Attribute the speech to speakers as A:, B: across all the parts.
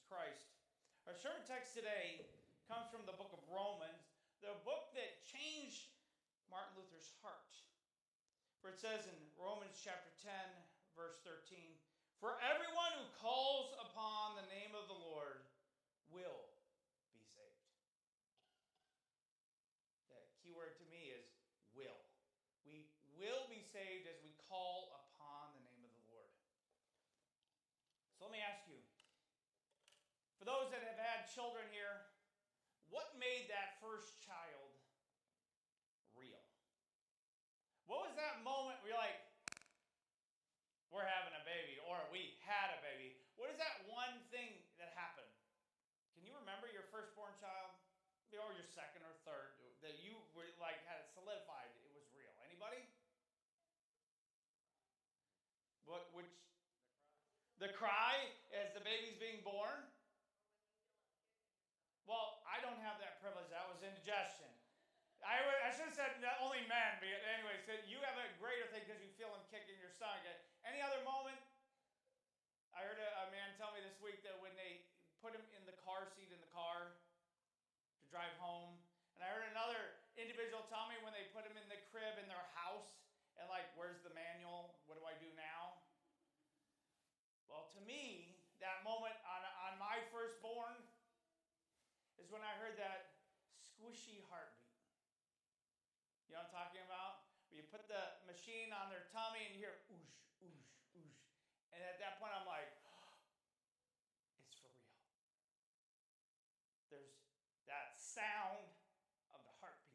A: Christ. Our sermon text today comes from the book of Romans, the book that changed Martin Luther's heart. For it says in Romans chapter 10, verse 13, "For everyone who calls upon the name of the Lord will be saved." The key word to me is will. We will be saved as we call upon the name of the Lord. So let me ask you, for those that have had children here, what made that first child real? What was that moment where you're like, we're having a baby, or we had a baby? What is that one thing that happened? Can you remember your firstborn child? Or your second or third, that you were like had it solidified, it was real? Anybody? Which? The cry as the baby's being born? Well, I don't have that privilege. That was indigestion. I should have said that only men. But anyway, so you have a greater thing because you feel him kicking your stomach. Any other moment? I heard a man tell me this week that when they put him in the car seat in the car to drive home, and I heard another individual tell me when they put him in the crib in their house, and like, where's the manual? What do I do now? Well, to me, that moment on my firstborn is when I heard that squishy heartbeat. You know what I'm talking about? Where you put the machine on their tummy and you hear oosh, oosh, oosh. And at that point, I'm like, oh, it's for real. There's that sound of the heartbeat.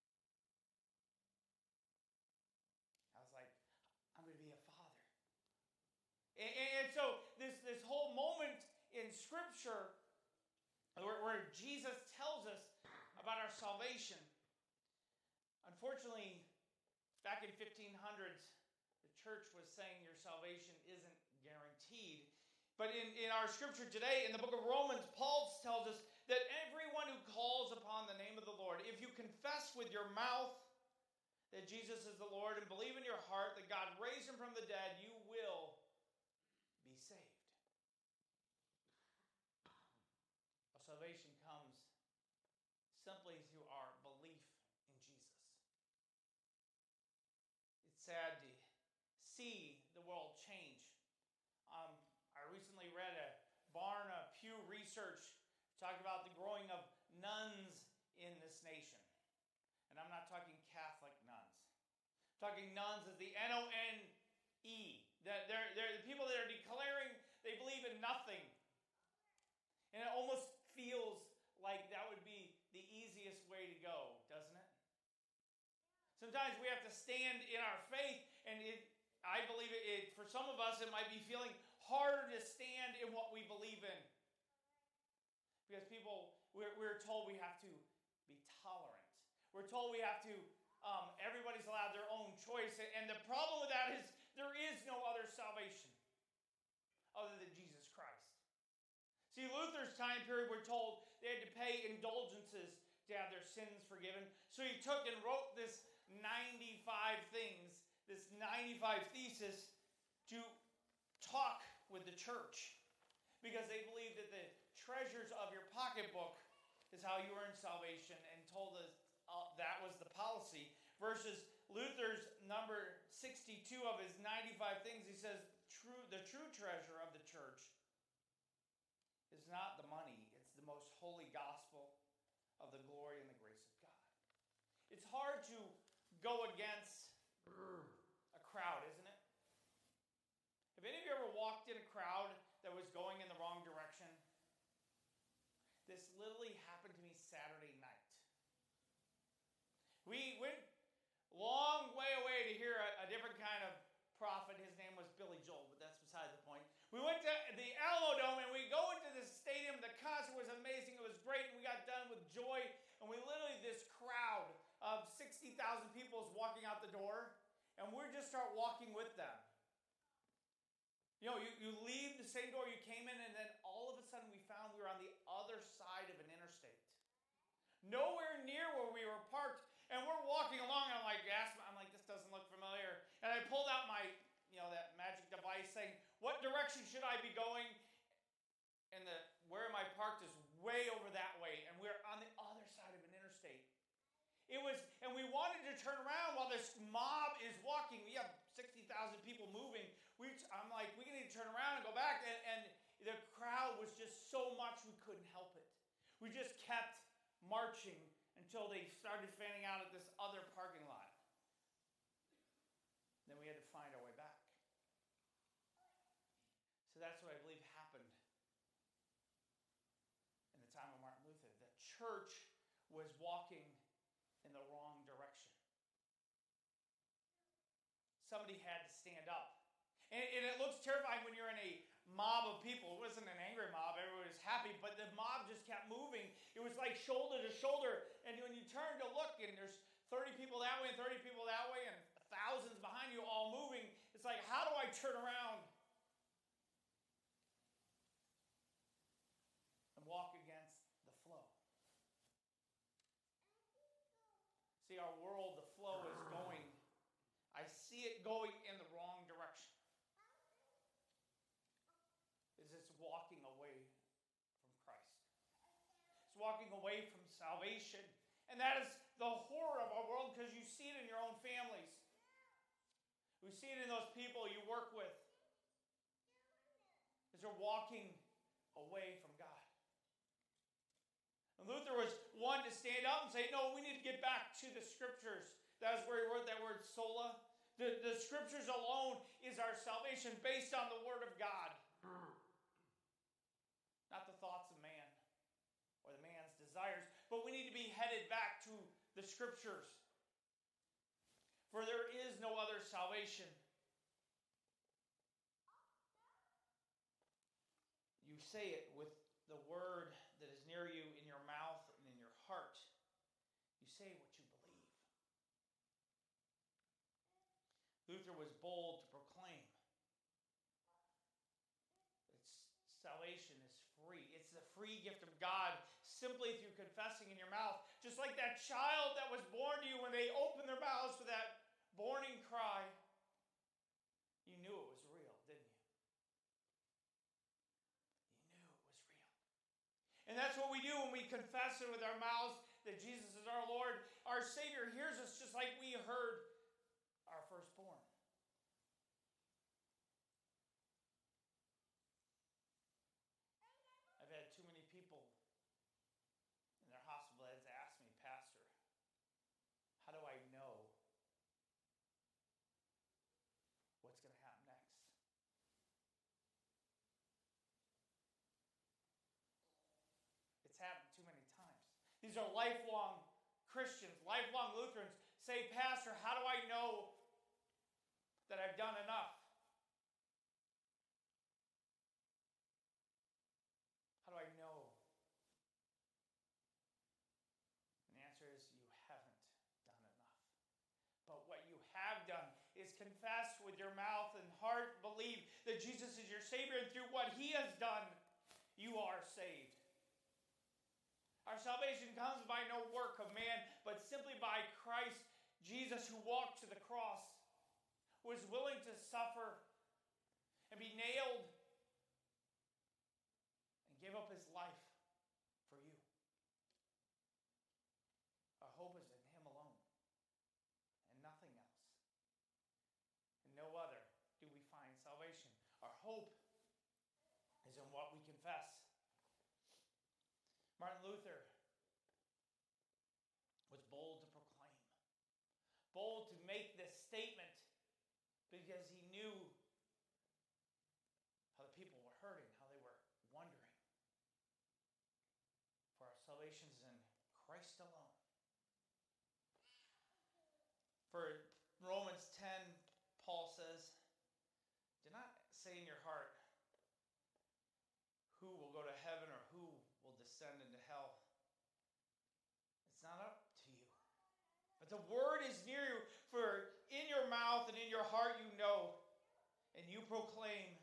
A: I was like, I'm going to be a father. And so this whole moment in Scripture where Jesus tells us about our salvation, unfortunately, back in 1500s, the church was saying your salvation isn't guaranteed. But in our Scripture today, in the book of Romans, Paul tells us that everyone who calls upon the name of the Lord, if you confess with your mouth that Jesus is the Lord and believe in your heart that God raised him from the dead, you will be saved. Our salvation comes simply through our belief in Jesus. It's sad to see the world change. I recently read a Barna Pew research talked about the growing of nuns in this nation. And I'm not talking Catholic nuns. I'm talking nuns as the N-O-N-E. They're the people that are declaring they believe in nothing. And it almost feels like that would be the easiest way to go, doesn't it? Sometimes we have to stand in our faith, and I believe for some of us, it might be feeling harder to stand in what we believe in. Because we're told we have to be tolerant. We're told we have to, everybody's allowed their own choice. And the problem with that is there is no other salvation other than Jesus Christ. See, Luther's time period, we're told they had to pay indulgences to have their sins forgiven. So he took and wrote this 95 things, this 95 thesis to talk with the church. Because they believed that the treasures of your pocketbook is how you earn salvation, and told us that was the policy. Versus Luther's number 62 of his 95 things, he says, the true treasure of the church is not the money, it's the most holy gospel of the glory and the grace of God. It's hard to go against a crowd, isn't it? Have any of you ever walked in a crowd that was going in the wrong direction? This literally happened to me Saturday night. We went a long way away to hear a different kind of prophet. His name was Billy Joel, but that's beside the point. We went to the Alamo Dome, and we go into this stadium. The concert was amazing. It was great, and we got done with joy. And we literally, this crowd of 60,000 people is walking out the door, and we just start walking with them. You know, you leave the same door you came in, and then all of a sudden we found we were on the other side of an interstate. Nowhere near where we were parked. And we're walking along, and I'm like, this doesn't look familiar. And I pulled out my, that magic device saying, what direction should I be going? And where And we wanted to turn around while this mob is walking. We have 60,000 people moving. I'm like, we need to turn around and go back. And the crowd was just so much we couldn't help it. We just kept marching until they started fanning out at this other parking lot. Then we had to find our way back. So that's what I believe happened in the time of Martin Luther. The church was walking in the wrong direction. Somebody had to stand up. And it looks terrifying when you're in a mob of people. It wasn't an angry mob. Everybody was happy. But the mob just kept moving. It was like shoulder to shoulder. And when you turn to look, and there's 30 people that way and 30 people that way, and thousands behind you all moving, it's like, how do I turn around and walk against the flow? See, our world, the flow is going. I see it going in the wrong direction. It's walking away from Christ. It's walking away from salvation. And that is the horror of our world, because you see it in your own families. We see it in those people you work with. As they're walking away from God. And Luther was one to stand up and say, no, we need to get back to the Scriptures. That is where he wrote that word sola. The Scriptures alone is our salvation based on the Word of God. Not the thoughts of man or the man's desires. But we need to be headed back to the Scriptures. For there is no other salvation. You say it with the word that is near you in your mouth and in your heart. You say what you believe. Luther was bold to proclaim. Salvation is free. It's the free gift of God simply through confessing in your mouth. Just like that child that was born to you, when they opened their mouths for that borning cry, you knew it was real, didn't you? You knew it was real. And that's what we do when we confess it with our mouths that Jesus is our Lord. Our Savior hears us just like we heard our firstborn. I've had too many people in their hospital beds ask me, Pastor, how do I know what's going to happen next? It's happened too many times. These are lifelong Christians, lifelong Lutherans, say, Pastor, how do I know that I've done enough? How do I know? And the answer is you haven't done enough. But what you have done is confess with your mouth and heart, believe that Jesus is your Savior, and through what He has done, you are saved. Our salvation comes by no work of man, but simply by Christ Jesus, who walked to the cross, was willing to suffer and be nailed and give up His life for you. Our hope is in Him alone and nothing else. In no other do we find salvation. Our hope is in what we confess. Martin Luther was bold to proclaim, bold to make this statement, because he knew how the people were hurting, how they were wondering. For our salvation is in Christ alone. For Romans 10, Paul says, do not say in your heart, who will go to heaven or who will descend into hell. It's not up to you. But the word is near you, for in your mouth and in your heart you know, and you proclaim.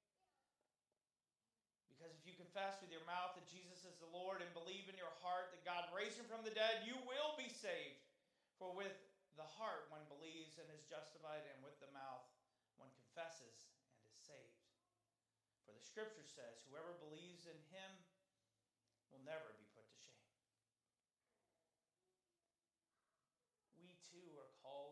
A: Because if you confess with your mouth that Jesus is the Lord and believe in your heart that God raised Him from the dead, you will be saved. For with the heart one believes and is justified, and with the mouth one confesses and is saved. For the Scripture says, whoever believes in Him will never be put to shame. too are called